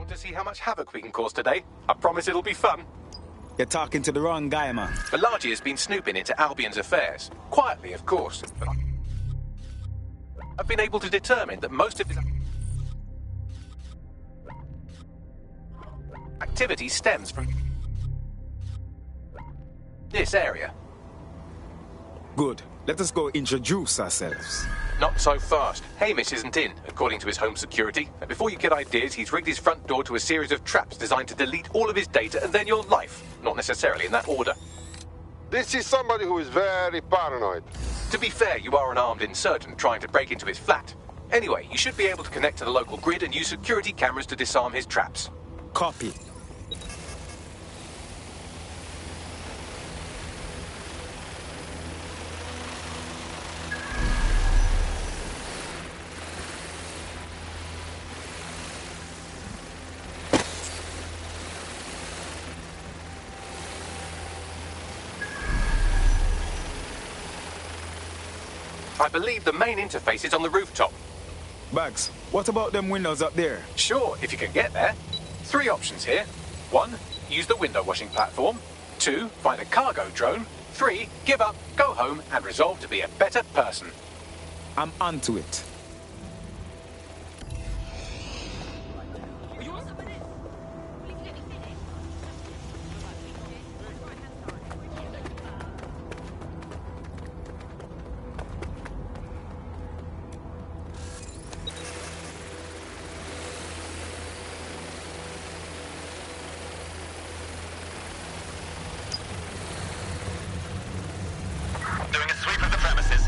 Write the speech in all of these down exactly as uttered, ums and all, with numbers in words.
Want to see how much havoc we can cause today? I promise it'll be fun. You're talking to the wrong guy, man. Balaji has been snooping into Albion's affairs. Quietly, of course. But I've been able to determine that most of his activity stems from this area. Good. Let us go introduce ourselves. Not so fast. Hamish isn't in, according to his home security. And before you get ideas, he's rigged his front door to a series of traps designed to delete all of his data and then your life. Not necessarily in that order. This is somebody who is very paranoid. To be fair, you are an armed insurgent trying to break into his flat. Anyway, you should be able to connect to the local grid and use security cameras to disarm his traps. Copy. I believe the main interface is on the rooftop. Bags, what about them windows up there? Sure, if you can get there. Three options here. One, use the window washing platform. Two, find a cargo drone. Three, give up, go home, and resolve to be a better person. I'm onto it. Doing a sweep of the premises.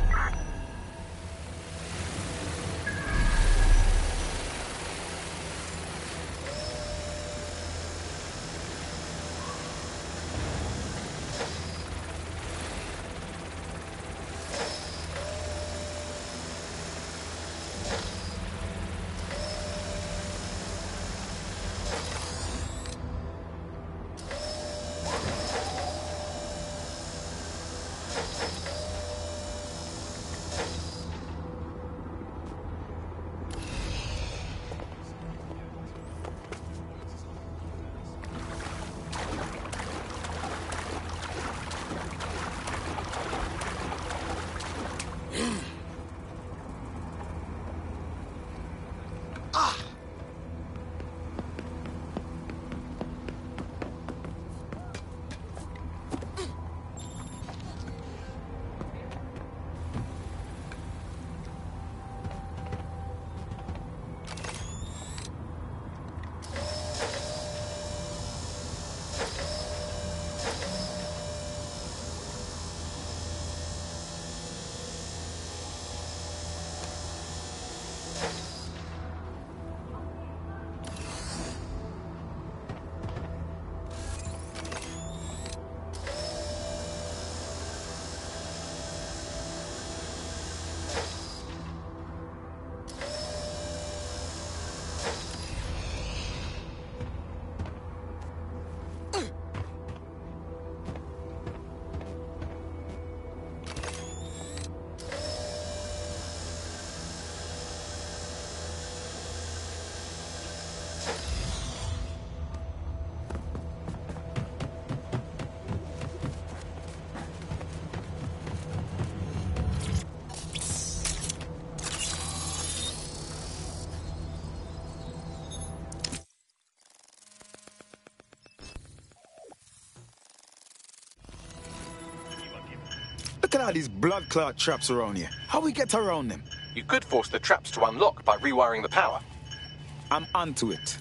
Look at all these blood clot traps around here. How we get around them? You could force the traps to unlock by rewiring the power. I'm onto it.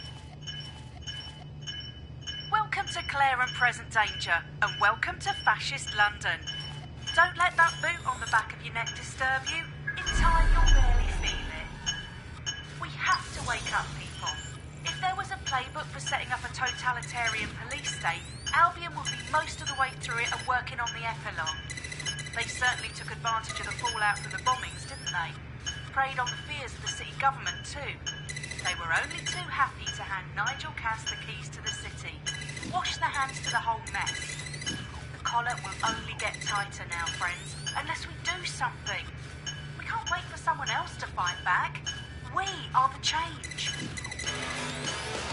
Welcome to Claire and Present Danger, and welcome to Fascist London. Don't let that boot on the back of your neck disturb you. In time, you'll barely feel it. We have to wake up, people. If there was a playbook for setting up a totalitarian police state, Albion would be most of the way through it and working on the epilogue. They certainly took advantage of the fallout from the bombings, didn't they? Preyed on the fears of the city government, too. They were only too happy to hand Nigel Cass the keys to the city. Wash their hands to the whole mess. The collar will only get tighter now, friends, unless we do something. We can't wait for someone else to fight back. We are the change.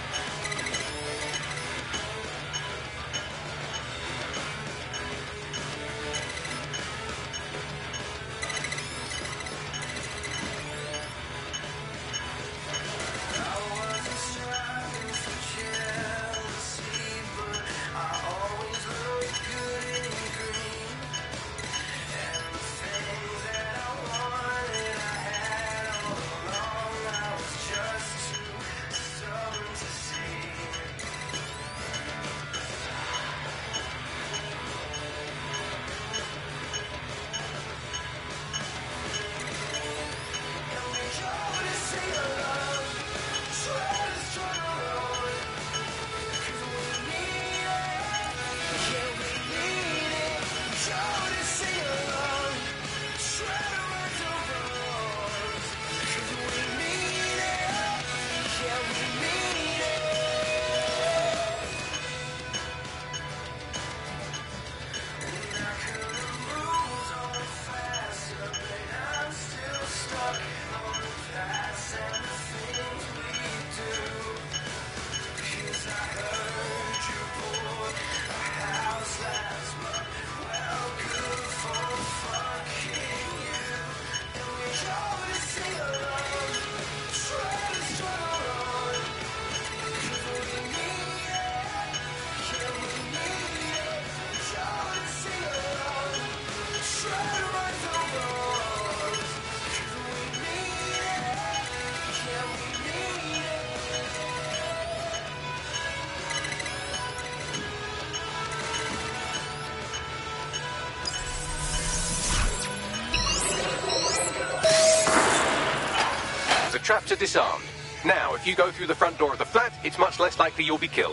traps are disarmed. Now, if you go through the front door of the flat, it's much less likely you'll be killed.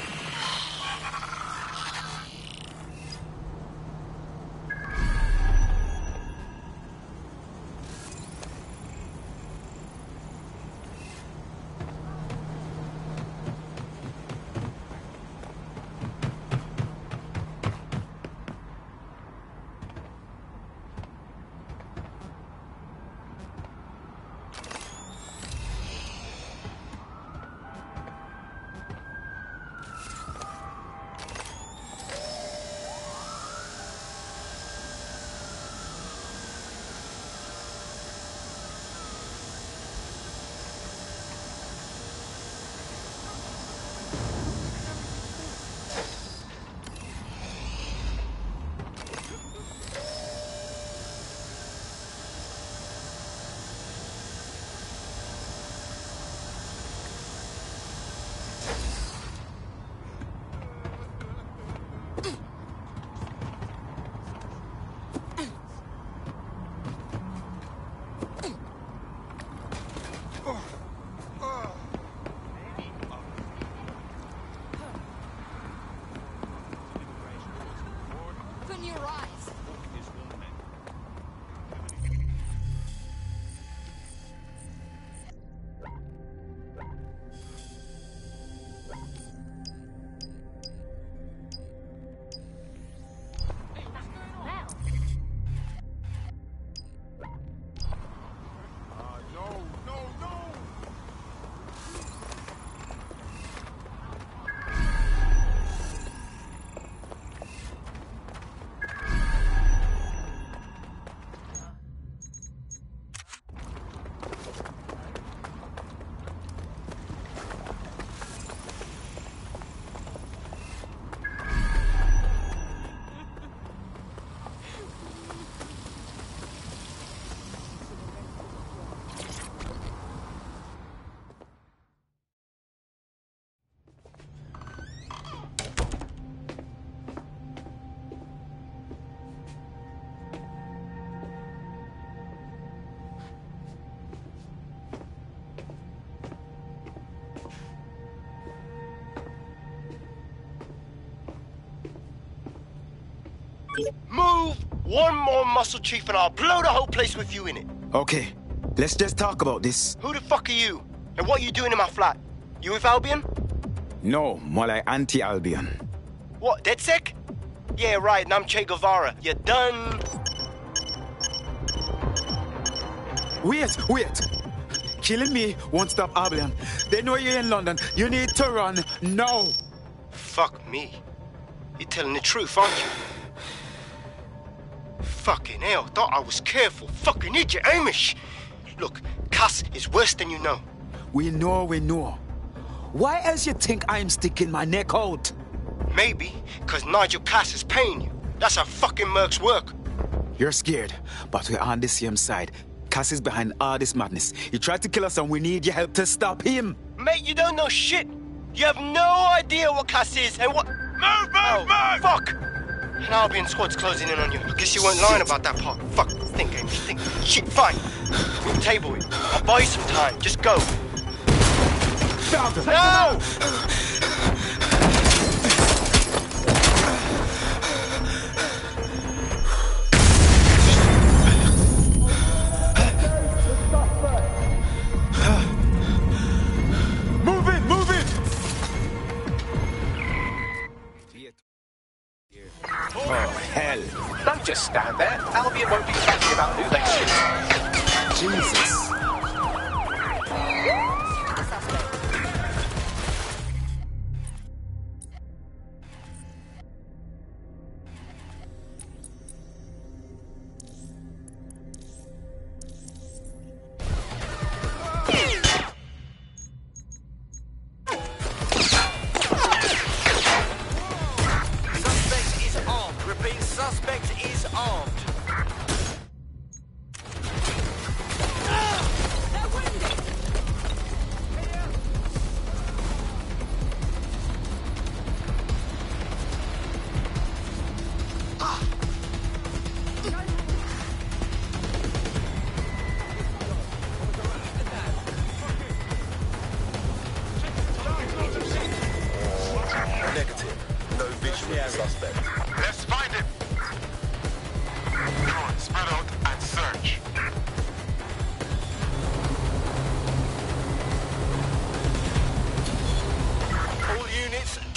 Move one more muscle, Chief, and I'll blow the whole place with you in it. Okay, let's just talk about this. Who the fuck are you? And what are you doing in my flat? You with Albion? No, more like anti-Albion. What, DedSec? Yeah, right, and I'm Che Guevara. You done? Wait, wait. Killing me won't stop Albion. They know you're in London. You need to run now. Fuck me. You're telling the truth, aren't you? Fucking hell, thought I was careful. Fucking idiot, Amish. Look, Cass is worse than you know. We know, we know. Why else you think I'm sticking my neck out? Maybe, because Nigel Cass is paying you. That's how fucking mercs work. You're scared, but we're on the same side. Cass is behind all this madness. He tried to kill us and we need your help to stop him. Mate, you don't know shit. You have no idea what Cass is and what... Move, move, oh, move! Fuck! An Albion squad's closing in on you. I guess you weren't lying about that part. Fuck, think, Amy, think. Shit, fine. We'll table it. I'll buy you some time. Just go. Stop! No! Move it, move it! Oh, hell. Don't just stand there. Albion won't be fussy about who they shoot. Jesus.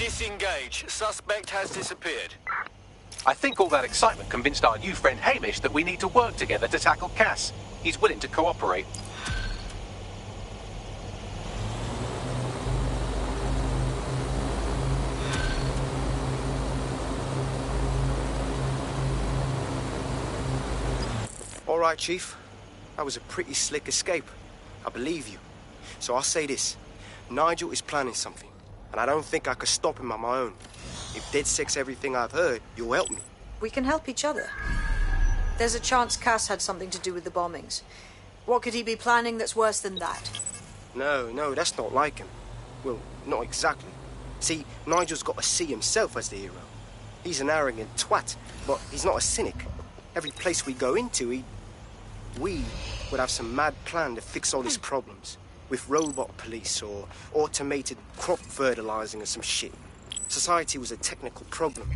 Disengage. Suspect has disappeared. I think all that excitement convinced our new friend Hamish that we need to work together to tackle Cass. He's willing to cooperate. All right, Chief. That was a pretty slick escape. I believe you. So I'll say this. Nigel is planning something, and I don't think I could stop him on my own. If DedSec's everything I've heard, you'll help me. We can help each other. There's a chance Cass had something to do with the bombings. What could he be planning that's worse than that? No, no, that's not like him. Well, not exactly. See, Nigel's got to see himself as the hero. He's an arrogant twat, but he's not a cynic. Every place we go into, he... we would have some mad plan to fix all his problems. With robot police or automated crop fertilizing or some shit. Society was a technical problem.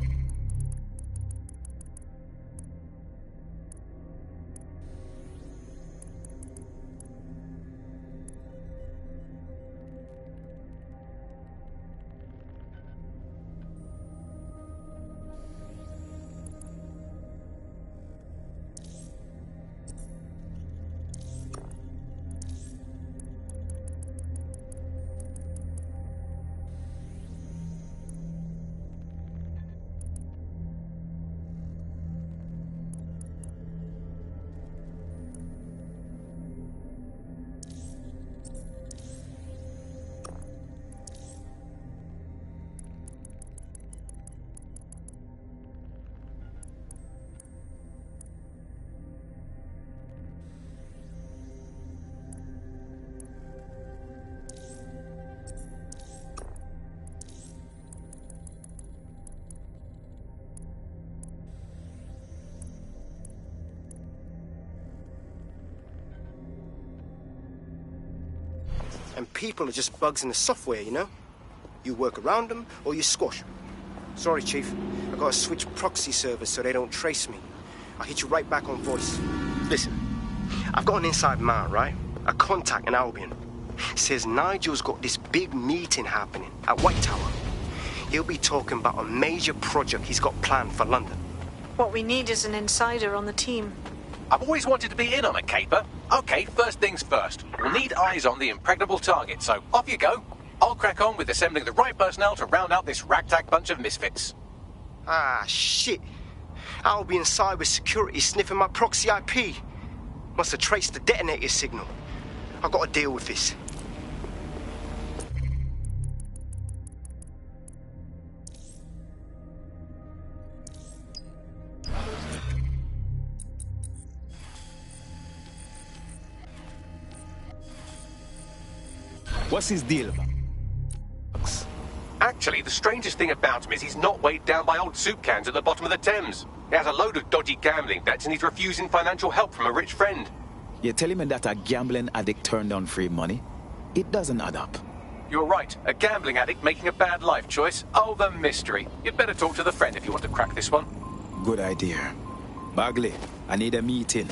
And people are just bugs in the software, you know? You work around them, or you squash them. Sorry, Chief. I gotta switch proxy servers so they don't trace me. I'll hit you right back on voice. Listen, I've got an inside man, right? A contact in Albion. Says Nigel's got this big meeting happening at White Tower. He'll be talking about a major project he's got planned for London. What we need is an insider on the team. I've always wanted to be in on a caper. Okay, first things first. We'll need eyes on the impregnable target, so off you go. I'll crack on with assembling the right personnel to round out this ragtag bunch of misfits. Ah, shit. I'll be in cyber security sniffing my proxy I P. Must have traced the detonator signal. I've got to deal with this. What's his deal? Actually, the strangest thing about him is he's not weighed down by old soup cans at the bottom of the Thames. He has a load of dodgy gambling debts and he's refusing financial help from a rich friend. You're telling me that a gambling addict turned down free money? It doesn't add up. You're right. A gambling addict making a bad life choice. Oh, the mystery. You'd better talk to the friend if you want to crack this one. Good idea. Bagley, I need a meeting.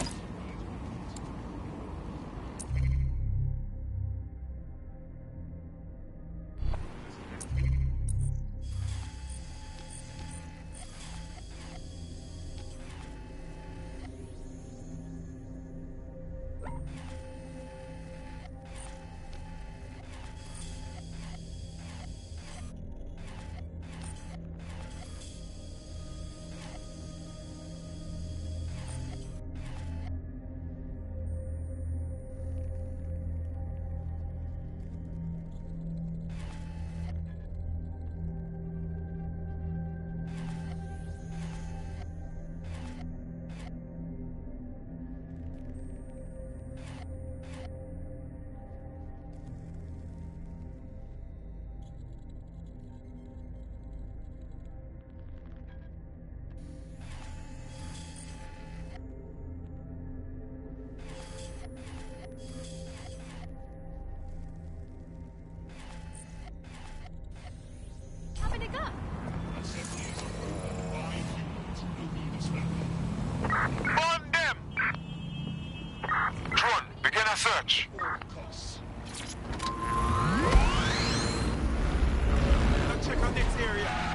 area.